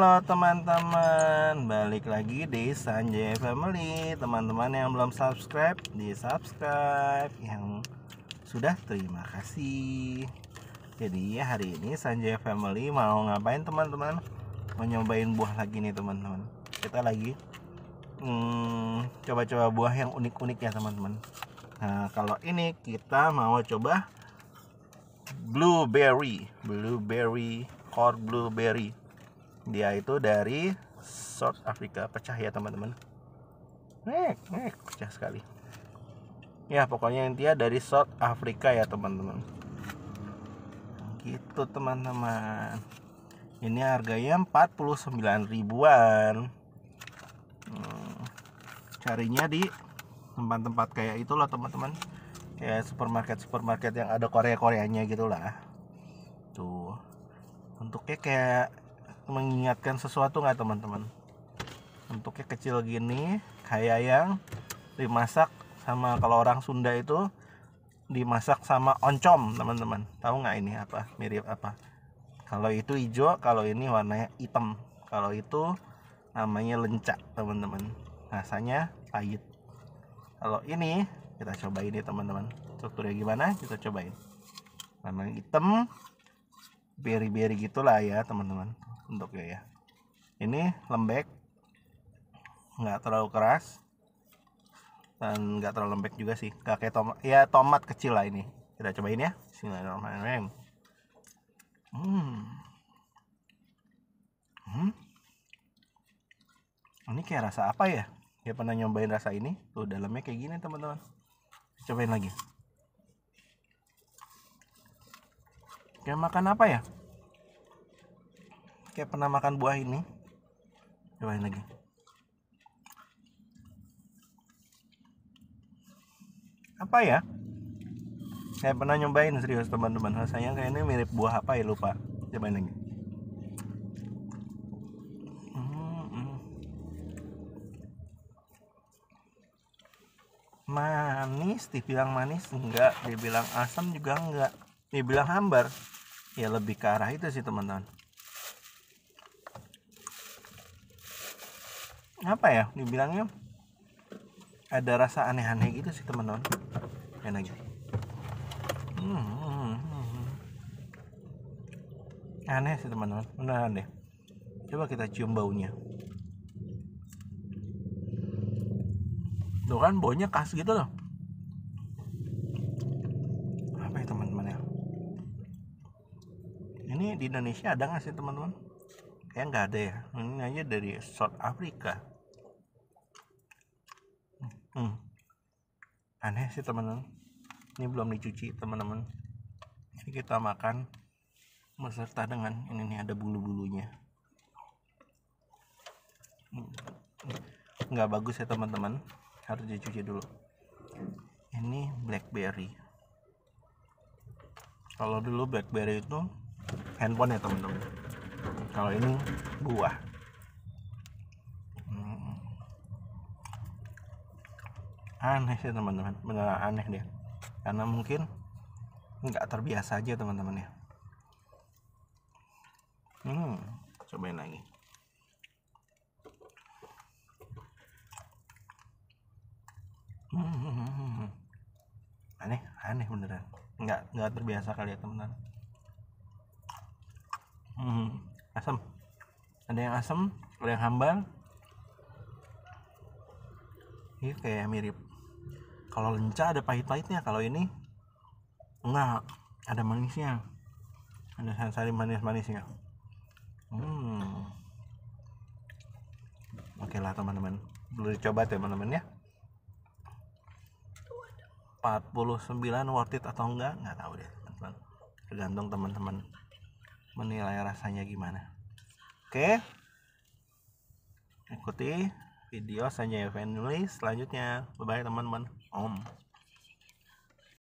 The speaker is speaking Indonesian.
Halo teman-teman, balik lagi di Sanjay Family. Teman-teman yang belum subscribe, di subscribe. Yang sudah, terima kasih. Jadi hari ini Sanjay Family mau ngapain teman-teman? Mau nyobain buah lagi nih teman-teman. Kita lagi coba-coba buah yang unik-unik ya teman-teman. Nah kalau ini kita mau coba blueberry core blueberry. Dia itu dari South Africa, pecah ya teman-teman. Pecah sekali. Ya pokoknya intinya dari South Africa ya teman-teman. Gitu teman-teman. Ini harganya 49 ribuan. Carinya di tempat-tempat kayak itulah teman-teman. Kayak supermarket yang ada Korea-Koreanya gitulah. Tuh. Bentuknya kayak mengingatkan sesuatu nggak teman-teman? Bentuknya kecil gini, kayak yang dimasak sama, kalau orang Sunda itu dimasak sama oncom teman-teman. Tahu nggak ini apa? Mirip apa? Kalau itu hijau, kalau ini warnanya hitam. Kalau itu namanya lenca teman-teman. Rasanya pahit. Kalau ini kita cobain nih teman-teman. Strukturnya gimana? Kita cobain. Warna hitam, berry-berry gitulah ya teman-teman. Bentuknya ya. Ini lembek, nggak terlalu keras dan nggak terlalu lembek juga sih. Nggak kayak tomat, ya tomat kecil lah ini. Kita cobain ya. Bismillahirrahmanirrahim. Ini kayak rasa apa ya? Ya pernah nyobain rasa ini? Tuh dalamnya kayak gini teman-teman. Cobain lagi. Kayak makan apa ya? Kayak pernah makan buah ini. Cobain lagi. Apa ya? Saya pernah nyobain serius teman-teman. Rasanya kayak ini mirip buah apa ya, lupa. Cobain lagi. Manis, dibilang manis enggak, dibilang asam juga enggak, dibilang hambar ya lebih ke arah itu sih teman-teman. Apa ya, dibilangnya ada rasa aneh-aneh gitu sih teman-teman. Enak aja. Aneh sih teman-teman, beneran deh. Coba kita cium baunya. Tuh kan baunya khas gitu loh. Apa ya teman-teman ya? Ini di Indonesia ada nggak sih teman-teman? Kayak nggak ada ya. Ini aja dari South Africa. Aneh sih teman-teman. Ini belum dicuci teman-teman. Ini kita makan beserta dengan ini nih, ada bulu-bulunya. Nggak bagus ya teman-teman, harus dicuci dulu. Ini blackberry. Kalau dulu blackberry itu handphone ya teman-teman. Kalau ini buah. Aneh sih teman-teman, beneran aneh deh. Karena mungkin nggak terbiasa aja teman-teman ya. Cobain lagi. Aneh beneran. Nggak terbiasa kali ya teman-teman. Asam. Ada yang asam, ada yang hambar. Ini kayak mirip. Kalau lenca ada pahit-pahitnya, kalau ini enggak, ada manisnya. Ada sari manis-manisnya. Oke lah teman-teman, boleh dicoba teman-teman ya. 49 worth it atau enggak tahu deh teman-teman. Tergantung teman-teman menilai rasanya gimana. Oke, ikuti video Sanjay Family selanjutnya. Bye bye teman-teman. Om.